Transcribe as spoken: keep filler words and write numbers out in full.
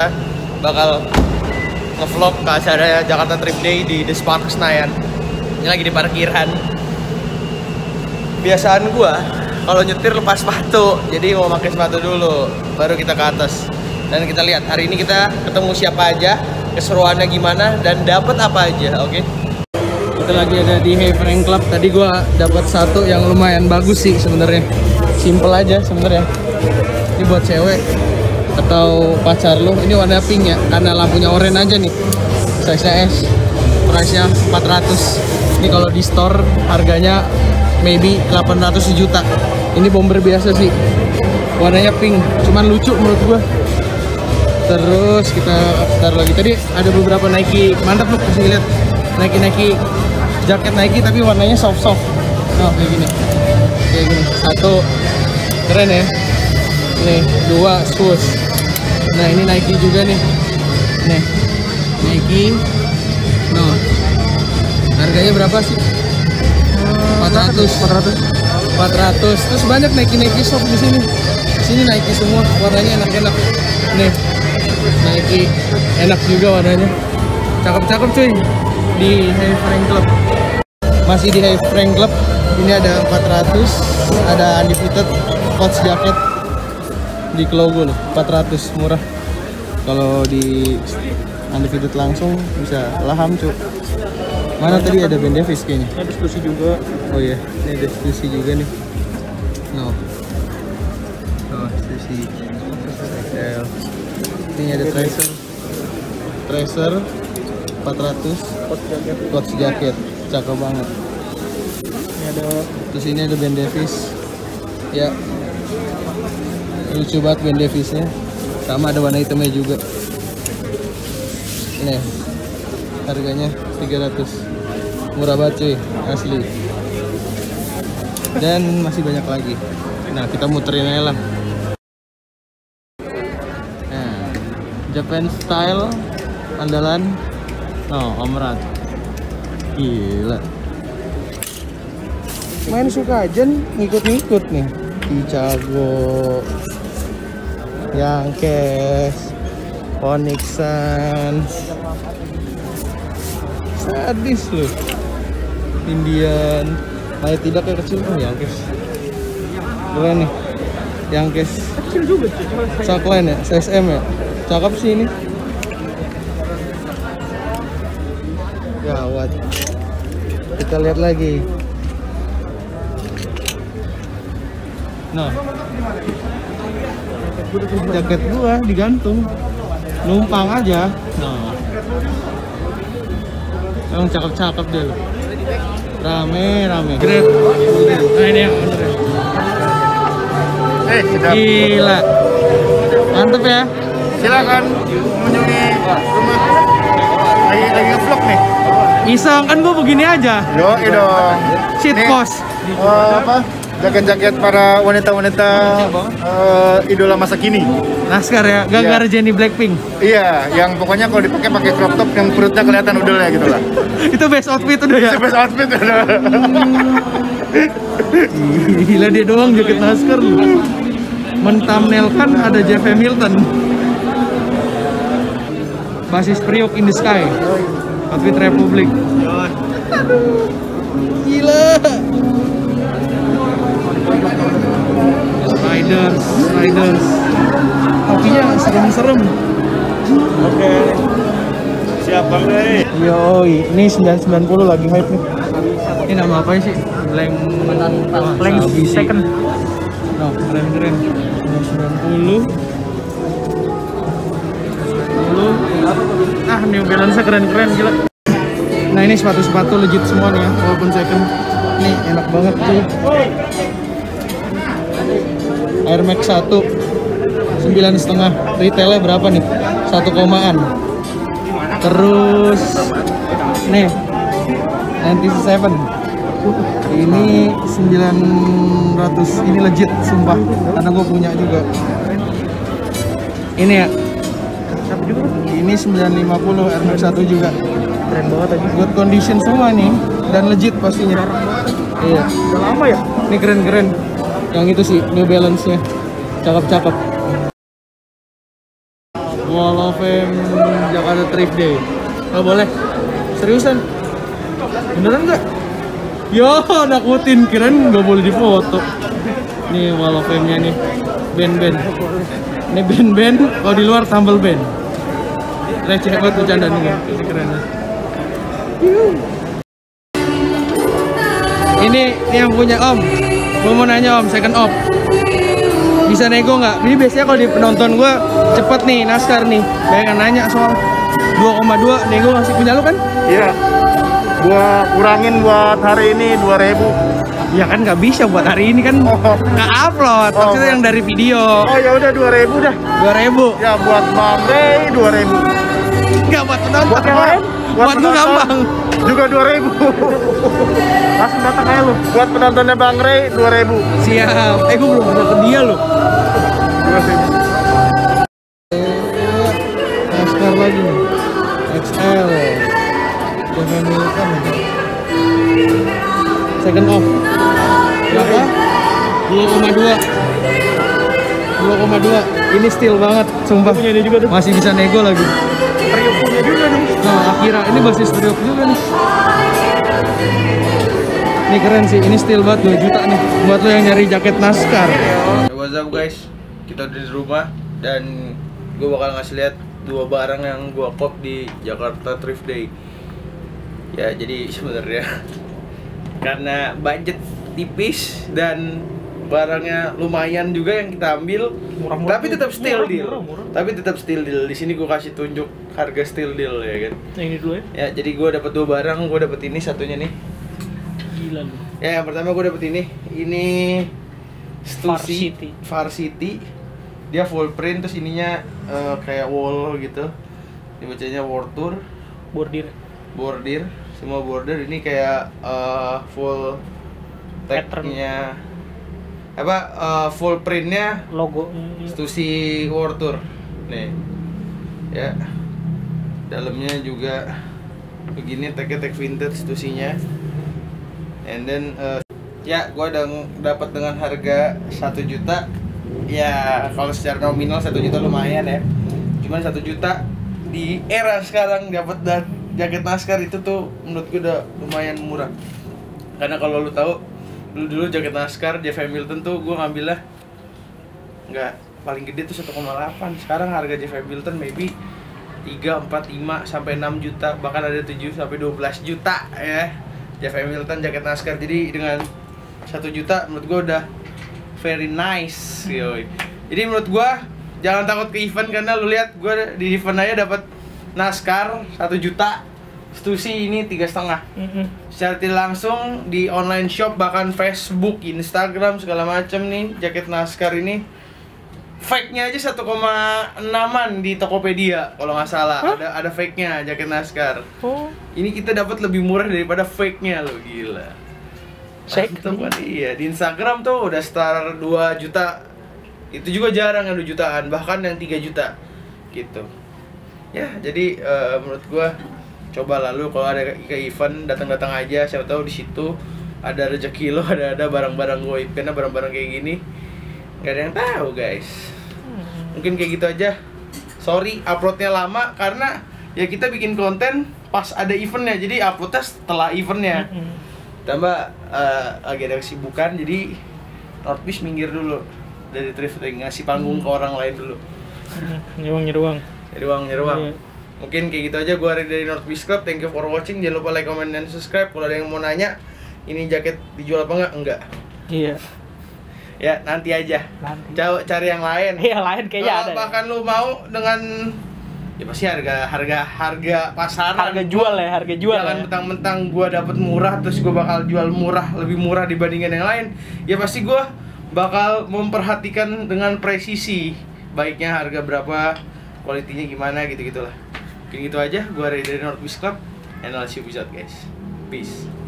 bakal nge-vlog ke acara Jakarta Trip Day di The Spark Senayan. Ini lagi di parkiran. Biasaan gua kalau nyetir lepas sepatu, jadi mau pakai sepatu dulu, baru kita ke atas. Dan kita lihat hari ini kita ketemu siapa aja, keseruannya gimana, dan dapat apa aja, oke? Okay? Kita lagi ada di Hey Frank Club. Tadi gua dapat satu yang lumayan bagus sih sebenarnya. Simple aja sebenarnya. Ini buat cewek atau pacar lu. Ini warna pink ya, karena lampunya oranye aja nih. Size S, price-nya empat ratus. Ini kalau di store harganya maybe delapan ratus sejuta. Ini bomber biasa sih. Warnanya pink, cuman lucu menurut gua. Terus kita taruh lagi. Tadi ada beberapa Nike, mantap loh, kasih lihat. Nike Nike jaket Nike tapi warnanya soft soft. Oh kayak gini, kayak gini. Satu keren ya. Nih dua swoosh. Nah ini Nike juga nih. Nih Nike. No. Harganya berapa sih? empat ratus. empat ratus. Terus banyak Nike Nike shop di sini. Di sini Nike semua, warnanya enak-enak. Nih Nike enak juga warnanya. Cakep-cakep cuy. Di Hey Frank Club. Masih di Hey Frank Club. Ini ada empat ratus, ada undefeated coach jacket di logo loh, empat ratus, murah. Kalau di undefeated langsung bisa laham cuy. Mana tadi ada Ben Davis kayaknya. Ada diskusi juga. Oh iya, ini ada diskusi juga nih. No. Oh, diskusi. Ini ada Tracer. Tracer empat ratus. Coach jacket. Cakep banget. Ini ada, terus ini ada Ben Davis. Ya. Lucu banget Ben Davisnya. Sama ada warna hitamnya juga. Ini harganya tiga ratus. Murah banget cuy, asli. Dan masih banyak lagi. Nah kita muterin aja lah. Nah, Japan style andalan. Oh, Om Rat. Gila. Main suka aja ngikut-ngikut nih. Ichago, Yankes, Onyx Suns. Sadis loh. Indian. Kayak tidak kayak kecil tuh Yankes. Keren nih. Yankes. Kecil juga sih. Sakline ya, size M ya. Cakep sih ini. Gawat. Kita lihat lagi. Nah, jaket gua digantung, numpang aja. Nah, emang cakep-cakep deh. Rame, rame. Great. Nah ini yang bener. Eh, sedap. Gila. Mantep ya. Silakan mengunjungi rumah. Lagi lagi nge-vlog nih. Iseng kan gua begini aja. Yo, dong. Shit post. Uh, apa? Jaket-jaket para wanita-wanita uh, idola masa kini. Naskar ya, gara-gara yeah. Jennie Blackpink. Iya, yang pokoknya kalau dipakai pakai crop top yang perutnya kelihatan udelnya gitu lah. Itu best outfit udah ya. Itu best outfit udah. Gila dia doang jaket Naskar. Men-thumbnailkan ada Jeff Hamilton. Basis Priok in the Sky. Outfit Republic. Gila. Riders, Riders. Topinya serem-serem. Oke. Siap Bang Dey. Yoi, ini sembilan sembilan puluh lagi hype nih. Ini nama apa sih? Blank Blank Second. No, keren-keren. sembilan puluh. sepuluh. Ah, New Balance keren-keren gila. Nah, ini sepatu-sepatu legit semua nih ya, walaupun second. Nih enak banget cuy. Air Max satu sembilan setengah, retailnya berapa nih? Satu komaan. Terus nih sembilan puluh tujuh ini sembilan ratus, ini legit sumpah karena gue punya juga. Ini ya, ini sembilan lima puluh Air Max satu juga. Keren banget aja. Good condition semua nih dan legit pastinya. Iya. Udah lama ya? Ini keren-keren. Yang itu sih New Balance-nya. Cakep-cakep. Wall of Fame Jakarta Thrift Day. Oh boleh. Seriusan? Beneran nggak? Yo, nakutin, kirain nggak boleh difoto. Nih Wall of Fame-nya nih, band-band. Ini band-band, kalau di luar tumble band. Receh banget bercanda nih, ini keren. Ini, ini yang punya Om. Gue mau nanya Om, second op. Bisa nego nggak? Ini biasanya kalau di penonton gue cepet nih, NASCAR nih. Banyak yang nanya soal dua koma dua, nego ngasih punya lu kan? Iya. Gua kurangin buat hari ini dua ribu. Ya kan nggak bisa buat hari ini kan Oh. nggak upload. Maksudnya Oh. yang dari video. Oh ya udah dua ribu dah. Dua ribu. Ya buat Bang Ray dua ribu. Nggak buat penonton. Buat yang lain? Buat gue gampang. Juga dua ribu. Langsung datang aja lu. Buat penontonnya Bang Ray dua ribu. Siap. Eh gue belum pernah ke dia loh. dua ribu. NASCAR lagi nih. X L. Jangan milikkan. Second off. Berapa? dua koma dua. dua koma dua. Ini steel banget, sumpah. Punya dia juga tuh. Masih bisa nego lagi. Priuk punya juga nih. Nah, Akira ini basis Priok juga nih. Ini keren sih, ini steel banget dua juta nih. Buat lo yang nyari jaket NASCAR. What's up guys? Kita udah di rumah dan gue bakal ngasih lihat dua barang yang gue kop di Jakarta Thrift Day. Ya, jadi sebenarnya karena budget tipis dan barangnya lumayan juga yang kita ambil, Murah-murah. tapi tetap steel Murah, deal. murah, murah. Tapi tetap steel deal. Di sini gue kasih tunjuk harga steel deal ya kan. Yang ini dulu ya. Ya, jadi gue dapat dua barang, gue dapat ini satunya nih. Gila lu. Ya, yang pertama gue dapat ini. Ini Stussy Varsity. Varsity. Dia full print, terus ininya eh, kayak wall gitu. Dibacanya World Tour, Bordir. bordir, semua border. Ini kayak eh, full Pattern. tagnya apa eh, full printnya Logo. Stussy World Tour. Nih. Ya. Dalamnya juga begini, tagnya tag vintage Stussy-nya. And then uh, ya gua udah dapat dengan harga satu juta. Ya kalau secara nominal satu juta lumayan ya. Cuman satu juta di era sekarang dapat dan jaket NASCAR itu tuh menurut gua udah lumayan murah. Karena kalau lu tahu dulu dulu jaket NASCAR Jeff Hamilton tuh gua ngambilnya nggak, paling gede tuh satu koma delapan. Sekarang harga Jeff Hamilton maybe tiga, empat, lima sampai enam juta, bahkan ada tujuh sampai dua belas juta ya. Jeff Hamilton jaket NASCAR. Jadi dengan satu juta menurut gua udah very nice, yoi. Jadi menurut gua jangan takut ke event, karena lu lihat gua di event aja dapat NASCAR satu juta, Stussy ini tiga setengah. Secara tidak langsung di online shop, bahkan Facebook, Instagram segala macam nih jaket NASCAR ini fake-nya aja satu koma enaman di Tokopedia kalau nggak salah. Hah? Ada ada fake-nya jaket NASCAR. Oh. Ini kita dapat lebih murah daripada fake-nya loh, gila. Fake. Mantap kan? Iya, di Instagram tuh udah start dua juta. Itu juga jarang yang dua jutaan, bahkan yang tiga juta. Gitu. Ya, jadi eh, menurut gua coba lalu kalau ada ke event datang-datang aja, siapa tahu di situ ada rezeki lo, ada ada barang-barang goib, karena barang-barang kayak gini nggak ada yang tahu, guys. Mungkin kayak gitu aja. Sorry uploadnya lama karena ya kita bikin konten pas ada eventnya, jadi uploadnya setelah eventnya. Tambah uh, lagi ada kesibukan, jadi Northfish minggir dulu dari thrifting, ngasih panggung ke orang lain dulu. Nyeruang nyeruang. Nyeruang nyeruang. Iya. Mungkin kayak gitu aja. Gua Ari dari Northfish Club. Thank you for watching. Jangan lupa like, comment, dan subscribe. Kalau ada yang mau nanya ini jaket dijual apa enggak? Enggak. Iya. Ya nanti aja. Nanti. Coba cari yang lain. Iya lain kayaknya Kalau ada. bahkan lu mau dengan ya pasti harga harga harga pasaran. Harga jual ya, harga jual. Jangan Ya. mentang-mentang gua dapat murah terus gua bakal jual murah, lebih murah dibandingkan yang lain. Ya pasti gua bakal memperhatikan dengan presisi, baiknya harga berapa, kualitinya gimana, gitu-gitulah. Mungkin gitu aja. Gua dari Northfish Club, and I'll see you guys. Peace.